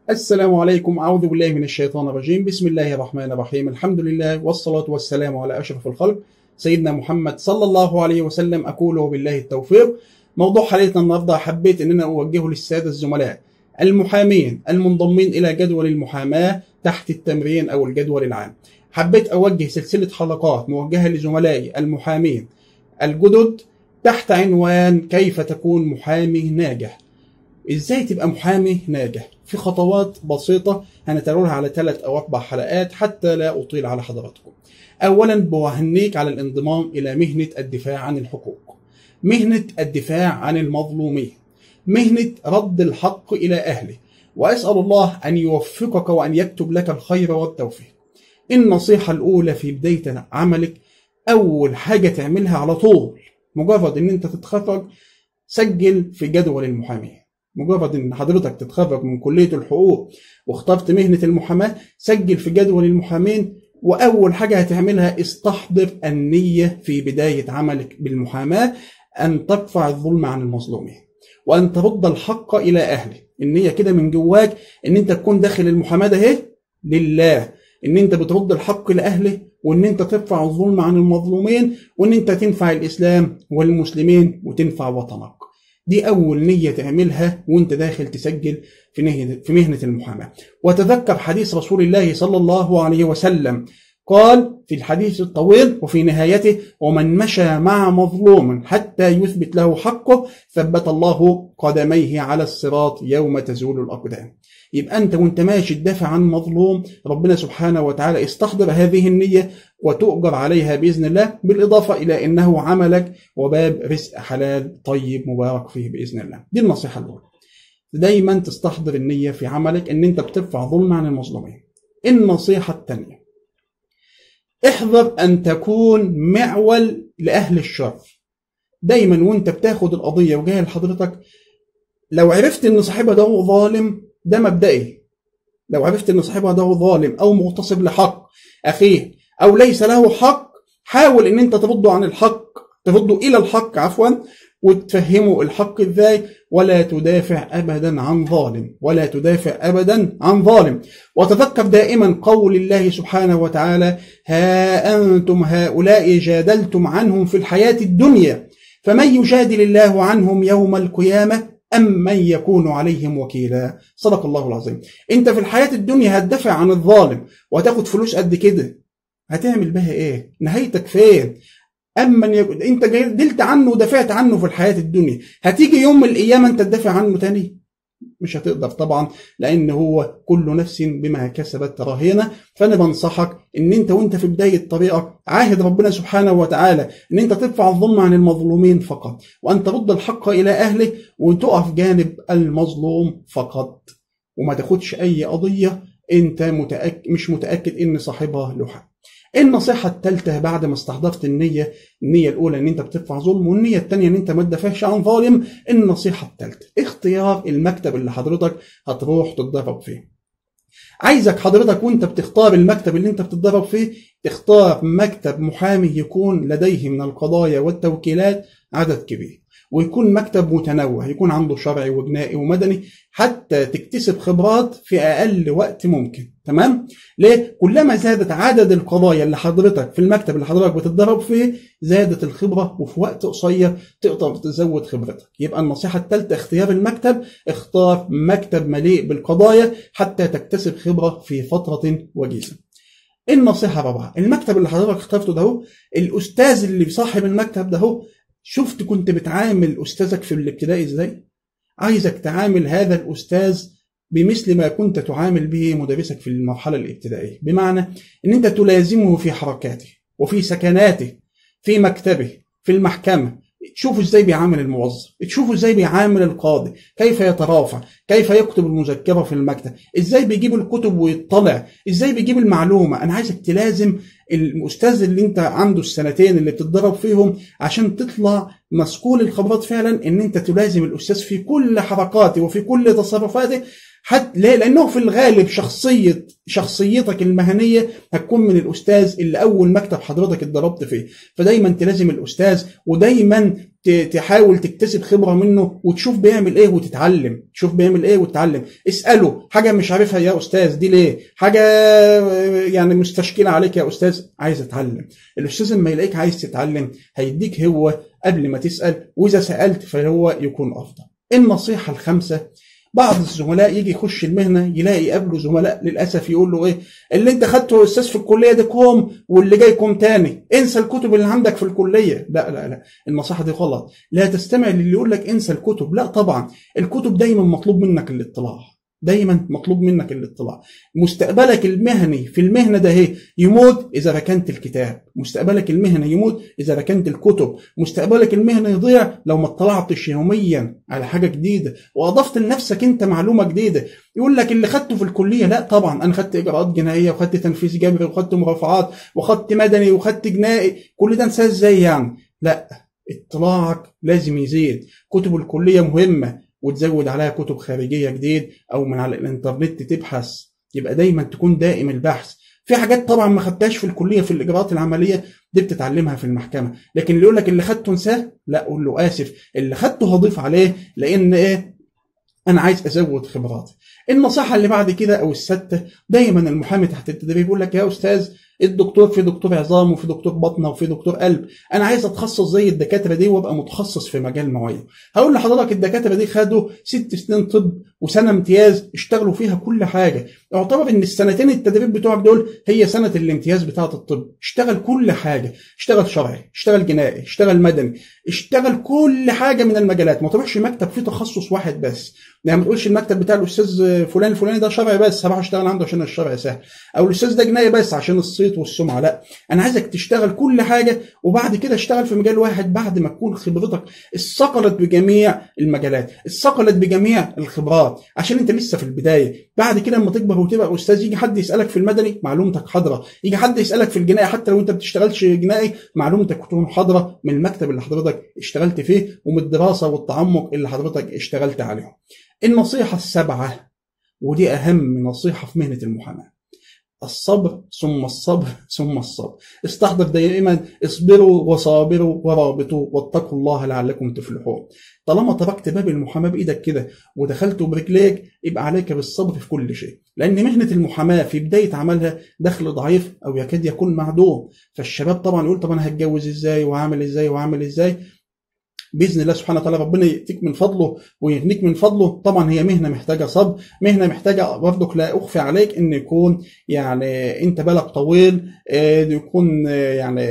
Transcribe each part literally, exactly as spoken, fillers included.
السلام عليكم. أعوذ بالله من الشيطان الرجيم. بسم الله الرحمن الرحيم. الحمد لله والصلاة والسلام على أشرف الخلق سيدنا محمد صلى الله عليه وسلم. أقول وبالله التوفيق. موضوع حلقتنا النهارده حبيت أن أنا أوجهه للسادة الزملاء المحامين المنضمين إلى جدول المحاماة تحت التمرين أو الجدول العام. حبيت أوجه سلسلة حلقات موجهة لزملائي المحامين الجدد تحت عنوان كيف تكون محامي ناجح. ازاي تبقى محامي ناجح؟ في خطوات بسيطة هنتناولها على ثلاث او اربع حلقات حتى لا اطيل على حضراتكم. اولا بوهنيك على الانضمام الى مهنة الدفاع عن الحقوق، مهنة الدفاع عن المظلومين، مهنة رد الحق الى اهله، واسأل الله ان يوفقك وان يكتب لك الخير والتوفيق. النصيحة الاولى في بداية عملك، اول حاجة تعملها على طول مجرد ان انت تتخرج سجل في جدول المحامين. مجرد ان حضرتك تتخرج من كلية الحقوق واخترت مهنة المحاماة سجل في جدول المحامين، واول حاجة هتعملها استحضر النية في بداية عملك بالمحاماة ان ترفع الظلم عن المظلومين وان ترد الحق الى اهله. النية كده من جواك ان انت تكون داخل المحاماة ده اهي لله، ان انت بترد الحق لاهله وان انت ترفع الظلم عن المظلومين وان انت تنفع الاسلام والمسلمين وتنفع وطنك. دي أول نية تعملها وانت داخل تسجل في في مهنة المحاماة. وتذكر حديث رسول الله صلى الله عليه وسلم، قال في الحديث الطويل وفي نهايته: ومن مشى مع مظلوم حتى يثبت له حقه ثبت الله قدميه على الصراط يوم تزول الأقدام. يبقى أنت وانت ماشي تدافع عن مظلوم، ربنا سبحانه وتعالى استحضر هذه النية وتؤجر عليها بإذن الله، بالإضافة إلى أنه عملك وباب رزق حلال طيب مبارك فيه بإذن الله. دي النصيحة الأولى، دايما تستحضر النية في عملك أن أنت بترفع ظلم عن المظلومين. النصيحة الثانية، احذر أن تكون معول لأهل الشر. دايما وانت بتاخد القضية وجاي لحضرتك، لو عرفت أن صاحبها ده ظالم، ده مبدئي، لو عرفت أن صاحبها ده ظالم أو مغتصب لحق أخيه أو ليس له حق، حاول أن أنت ترده عن الحق، ترده إلى الحق عفوا، وتفهمه الحق إزاي. ولا تدافع أبدا عن ظالم، ولا تدافع أبدا عن ظالم. وتذكر دائما قول الله سبحانه وتعالى: ها أنتم هؤلاء جادلتم عنهم في الحياة الدنيا فمن يجادل الله عنهم يوم القيامة أم من يكون عليهم وكيلا. صدق الله العظيم. أنت في الحياة الدنيا هتدافع عن الظالم وهتاخد فلوس قد كده، هتعمل بها إيه؟ نهايتك فين؟ أما يكون أنت جادلت عنه ودافعت عنه في الحياة الدنيا، هتيجي يوم من الأيام أنت تدافع عنه تاني؟ مش هتقدر طبعا، لأن هو كل نفس بما كسبت رهينة. فأنا بنصحك إن أنت وأنت في بداية طريقك عاهد ربنا سبحانه وتعالى إن أنت ترفع الظلم عن المظلومين فقط، وأن ترد الحق إلى أهله، وتقف جانب المظلوم فقط، وما تاخدش أي قضية أنت متأكد مش متأكد إن صاحبها له حق. النصيحة الثالثة بعد ما استحضرت النية، النية الأولى إن أنت بترفع ظلم، والنية الثانية إن أنت ما تدافعش عن ظالم. النصيحة الثالثة اختيار المكتب اللي حضرتك هتروح تتدرب فيه. عايزك حضرتك وأنت بتختار المكتب اللي أنت بتتدرب فيه تختار مكتب محامي يكون لديه من القضايا والتوكيلات عدد كبير، ويكون مكتب متنوع، يكون عنده شرعي وجنائي ومدني، حتى تكتسب خبرات في أقل وقت ممكن. تمام؟ ليه؟ كلما زادت عدد القضايا اللي حضرتك في المكتب اللي حضرتك بتتدرب فيه زادت الخبرة، وفي وقت قصير تقدر تزود خبرتك. يبقى النصيحة الثالثة اختيار المكتب، اختار مكتب مليء بالقضايا حتى تكتسب خبرة في فترة وجيزة. النصيحة الرابعة، المكتب اللي حضرتك اخترته ده هو الأستاذ اللي صاحب المكتب ده هو، شفت كنت بتعامل أستاذك في الابتدائي إزاي؟ عايزك تعامل هذا الأستاذ بمثل ما كنت تعامل به مدرسك في المرحلة الابتدائية، بمعنى أن أنت تلازمه في حركاته وفي سكناته في مكتبه في المحكمة. تشوفوا ازاي بيعامل الموظف، تشوفوا ازاي بيعامل القاضي، كيف يترافع، كيف يكتب المذكرة في المكتب، ازاي بيجيب الكتب ويطلع، ازاي بيجيب المعلومة. انا عايزك تلازم الاستاذ اللي انت عنده السنتين اللي بتتدرب فيهم عشان تطلع مسؤول الخبرات فعلا، ان انت تلازم الاستاذ في كل حركاته وفي كل تصرفاته حتى ليه؟ لانه في الغالب شخصيه شخصيتك المهنيه هتكون من الاستاذ اللي اول مكتب حضرتك اتدربت فيه، فدايما تلازم الاستاذ، ودايما تحاول تكتسب خبره منه وتشوف بيعمل ايه وتتعلم، تشوف بيعمل ايه وتتعلم. اساله حاجه مش عارفها يا استاذ دي ليه، حاجه يعني مستشكله عليك يا استاذ عايز اتعلم. الاستاذ لما يلاقيك عايز تتعلم هيديك هو قبل ما تسال، واذا سالت فهو يكون افضل. النصيحه الخامسه، بعض الزملاء يجي يخش المهنه يلاقي يقابله زملاء للاسف يقول له ايه اللي انت خدته يا استاذ في الكليه ده كوم واللي جاي كوم تاني، انسى الكتب اللي عندك في الكليه. لا لا لا، النصيحه دي غلط. لا تستمع للي يقول لك انسى الكتب، لا طبعا الكتب دايما مطلوب منك الاطلاع، دايما مطلوب منك الاطلاع. مستقبلك المهني في المهنه ده هي يموت اذا ركنت الكتاب، مستقبلك المهني يموت اذا ركنت الكتب، مستقبلك المهني يضيع لو ما اطلعتش يوميا على حاجه جديده واضفت لنفسك انت معلومه جديده. يقول لك اللي خدته في الكليه، لا طبعا انا خدت اجراءات جنائيه وخدت تنفيذ جبري وخدت مرافعات وخدت مدني وخدت جنائي، كل ده انساه ازاي يعني؟ لا، اطلاعك لازم يزيد. كتب الكليه مهمه، وتزود عليها كتب خارجية جديد أو من على الإنترنت تبحث، يبقى دايما تكون دائم البحث. في حاجات طبعا ما خدتهاش في الكلية في الإجراءات العملية دي بتتعلمها في المحكمة، لكن اللي يقول لك اللي خدته انساه، لا قول له آسف، اللي خدته هضيف عليه لأن إيه أنا عايز أزود خبراتي. النصيحة اللي بعد كده أو الستة، دايما المحامي تحت التدريب يقول لك يا أستاذ الدكتور في دكتور عظام وفي دكتور بطنه وفي دكتور قلب، انا عايز اتخصص زي الدكاتره دي وابقى متخصص في مجال معين. هقول لحضرتك الدكاتره دي خدوا ست سنين طب وسنه امتياز اشتغلوا فيها كل حاجه، اعتبر ان السنتين التدريب بتوعك دول هي سنه الامتياز بتاعه الطب. اشتغل كل حاجه، اشتغل شرعي، اشتغل جنائي، اشتغل مدني، اشتغل كل حاجه من المجالات. ما تروحش مكتب فيه تخصص واحد بس، يعني ما تقولش المكتب بتاع الاستاذ فلان الفلاني ده شرعي بس هروح اشتغل عنده عشان الشرع سهل، او الاستاذ ده جنائي بس عشان الصيت والسمعه. لا، انا عايزك تشتغل كل حاجه وبعد كده اشتغل في مجال واحد بعد ما تكون خبرتك اثقلت بجميع المجالات، اثقلت بجميع الخبرات، عشان انت لسه في البدايه. بعد كده لما تكبر وتبقى استاذ يجي حد يسالك في المدني معلومتك حاضره، يجي حد يسالك في الجنائي حتى لو انت ما بتشتغلش جنائي معلومتك تكون حاضره من المكتب اللي حضرتك اشتغلت فيه ومن الدراسه والتعمق اللي حضرتك اشتغلت عليهم. النصيحه السابعه، ودي اهم نصيحه في مهنه المحاماه، الصبر ثم الصبر ثم الصبر. استحضر دائما اصبروا وصابروا ورابطوا واتقوا الله لعلكم تفلحون. طالما تركت باب المحاماه بايدك كده ودخلت برجليك يبقى عليك بالصبر في كل شيء، لان مهنه المحاماه في بدايه عملها دخل ضعيف او يكاد يكون معدوم. فالشباب طبعا يقول طب انا هتجوز ازاي وهعمل ازاي وهعمل ازاي؟ باذن الله سبحانه وتعالى ربنا يأتيك من فضله ويغنيك من فضله. طبعا هي مهنه محتاجه صبر، مهنه محتاجه برضك لا اخفي عليك ان يكون يعني انت بالك طويل، يكون يعني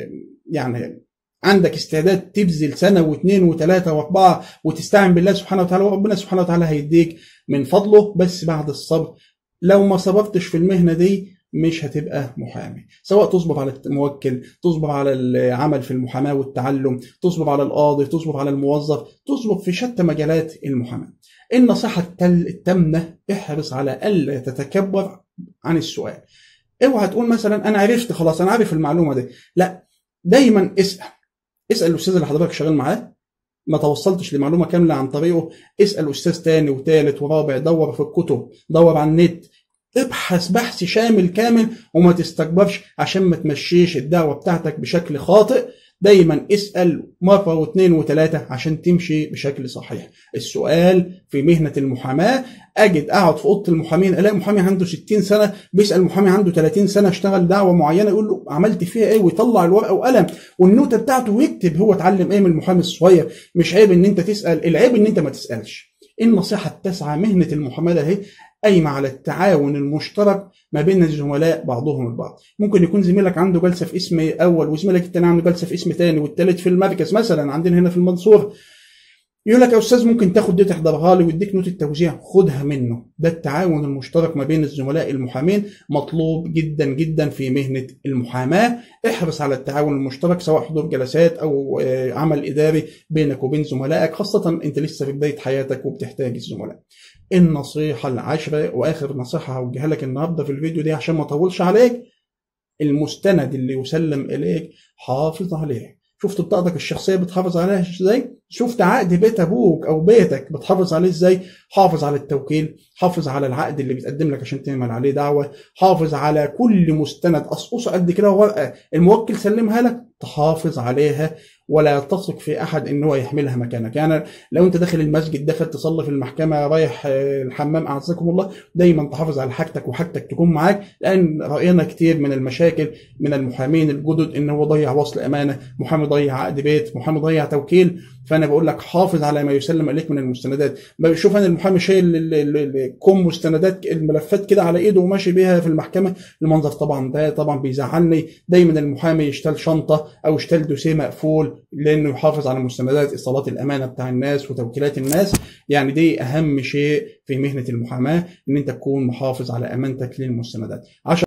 يعني عندك استعداد تبذل سنه واثنين وثلاثه واربعه وتستعين بالله سبحانه وتعالى، وربنا سبحانه وتعالى هيديك من فضله، بس بعد الصبر. لو ما صبرتش في المهنه دي مش هتبقى محامي، سواء تصبر على الموكل، تصبر على العمل في المحاماة والتعلم، تصبر على القاضي، تصبر على الموظف، تصبر في شتى مجالات المحاماة. النصيحة التامنة، احرص على ألا تتكبر عن السؤال. اوعى تقول مثلا أنا عرفت خلاص أنا عارف المعلومة دي، لا، دايما اسأل. اسأل الأستاذ اللي حضرتك شغال معاه، ما توصلتش لمعلومة كاملة عن طريقه اسأل أستاذ تاني وثالث ورابع، دور في الكتب، دور على النت، ابحث بحث شامل كامل وما تستكبرش عشان ما تمشيش الدعوة بتاعتك بشكل خاطئ. دايما اسأل مرة واثنين وثلاثة عشان تمشي بشكل صحيح. السؤال في مهنة المحاماة، أجد أقعد في أوضة المحامين ألاقي محامي عنده ستين سنة بيسأل محامي عنده ثلاثين سنة اشتغل دعوة معينة، يقول له عملت فيها إيه، ويطلع الورقة وقلم والنوتة بتاعته ويكتب هو اتعلم إيه من المحامي الصغير. مش عيب إن أنت تسأل، العيب إن أنت ما تسألش. النصيحة التاسعة، مهنة المحاماة ده هي قايمة على التعاون المشترك ما بين الزملاء بعضهم البعض. ممكن يكون زميلك عنده جلسة في اسم أول وزميلك التاني عنده جلسة في اسم تاني والتالت في المركز، مثلا عندنا هنا في المنصورة، يقول لك يا أستاذ ممكن تاخد دي تحضرها لي ويديك نوت التوزيع، خدها منه. ده التعاون المشترك ما بين الزملاء المحامين مطلوب جدا جدا في مهنة المحاماة. احرص على التعاون المشترك سواء حضور جلسات أو عمل إداري بينك وبين زملائك، خاصة أنت لسه في بداية حياتك وبتحتاج الزملاء. النصيحة العاشرة وآخر نصيحة هوجهها لك النهاردة في الفيديو دي عشان ما أطولش عليك، المستند اللي يسلم إليك حافظ عليه. شفت بطاقتك الشخصيه بتحافظ عليها ازاي؟ شفت عقد بيت ابوك او بيتك بتحافظ عليه ازاي؟ حافظ على التوكيل، حافظ على العقد اللي بيتقدم لك عشان تعمل عليه دعوه، حافظ على كل مستند قصقصه قد كده ورقه الموكل سلمها لك تحافظ عليها، ولا تثق في احد ان هو يحملها مكانك. يعني لو انت داخل المسجد، داخل تصلي في المحكمه، رايح الحمام اعزكم الله، دايما تحافظ على حاجتك وحاجتك تكون معاك، لان راينا كتير من المشاكل من المحامين الجدد ان هو ضيع وصل امانه، محامي ضيع عقد بيت، محامي ضيع توكيل. فانا بقول لك حافظ على ما يسلم اليك من المستندات. بشوف انا المحامي شايل كم مستندات الملفات كده على ايده وماشي بيها في المحكمه، المنظر طبعا ده طبعا بيزعلني. دايما المحامي يشتل شنطه او يشتل دوسيه مقفول، لانه يحافظ على مستندات ايصالات الامانه بتاع الناس وتوكيلات الناس. يعني دي اهم شيء في مهنه المحاماه، ان انت تكون محافظ على امانتك للمستندات.